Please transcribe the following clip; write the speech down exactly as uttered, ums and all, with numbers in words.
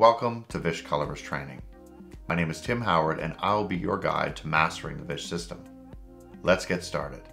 Welcome to Vish Colorist Training. My name is Tim Howard and I'll be your guide to mastering the Vish system. Let's get started.